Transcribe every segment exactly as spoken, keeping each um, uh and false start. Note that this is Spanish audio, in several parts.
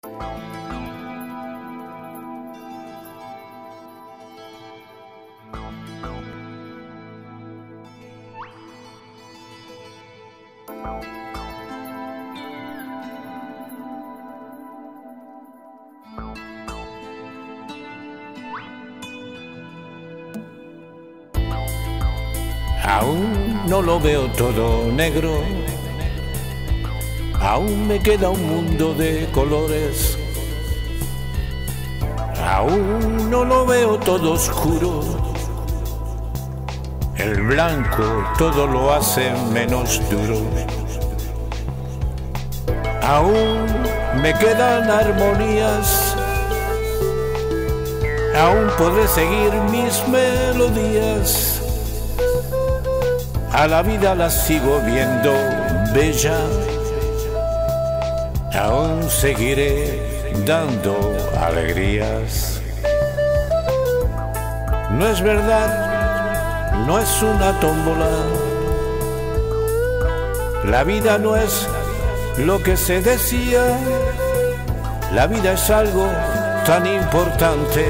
Aún no lo veo todo negro, aún me queda un mundo de colores. Aún no lo veo todo oscuro, el blanco todo lo hace menos duro. Aún me quedan armonías, aún podré seguir mis melodías. A la vida la sigo viendo bella, aún seguiré dando alegrías. No es verdad, no es una tómbola, la vida no es lo que se decía, la vida es algo tan importante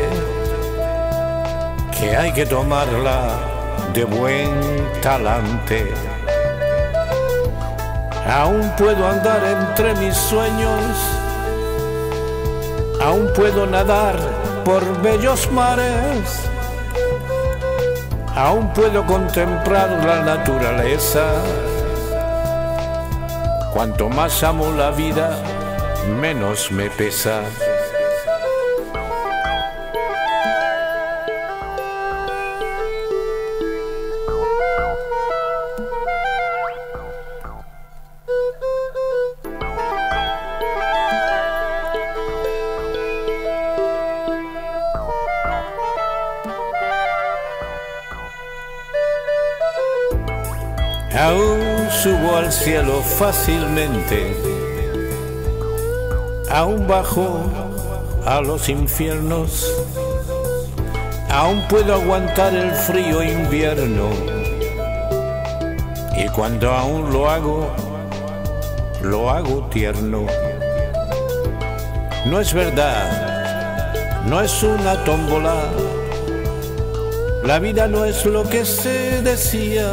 que hay que tomarla de buen talante. Aún puedo andar entre mis sueños, aún puedo nadar por bellos mares, aún puedo contemplar la naturaleza. Cuanto más amo la vida, menos me pesa. Aún subo al cielo fácilmente, aún bajo a los infiernos, aún puedo aguantar el frío invierno, y cuando aún lo hago, lo hago tierno. No es verdad, no es una tómbola, la vida no es lo que se decía.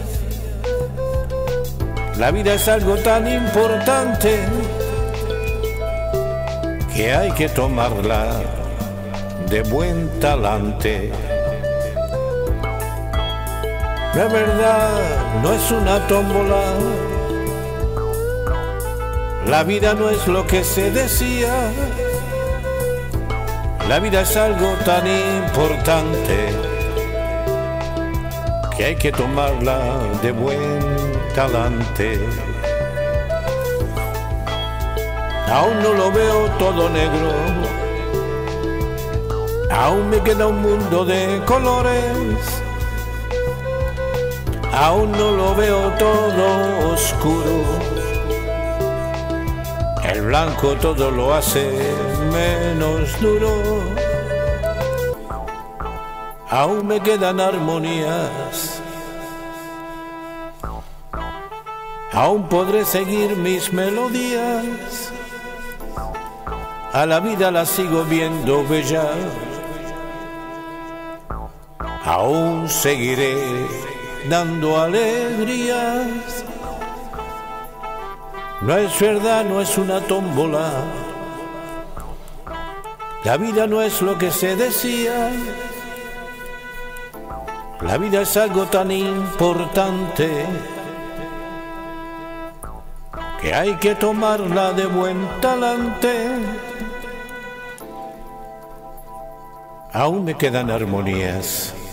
La vida es algo tan importante que hay que tomarla de buen talante. La verdad no es una tómbola, la vida no es lo que se decía. La vida es algo tan importante que hay que tomarla de buen talante. Aún no lo veo todo negro, aún me queda un mundo de colores, aún no lo veo todo oscuro, el blanco todo lo hace menos duro. Aún me quedan armonías, aún podré seguir mis melodías. A la vida la sigo viendo bella, aún seguiré dando alegrías. No es verdad, no es una tómbola, la vida no es lo que se decía. La vida es algo tan importante que hay que tomarla de buen talante. Aún me quedan armonías,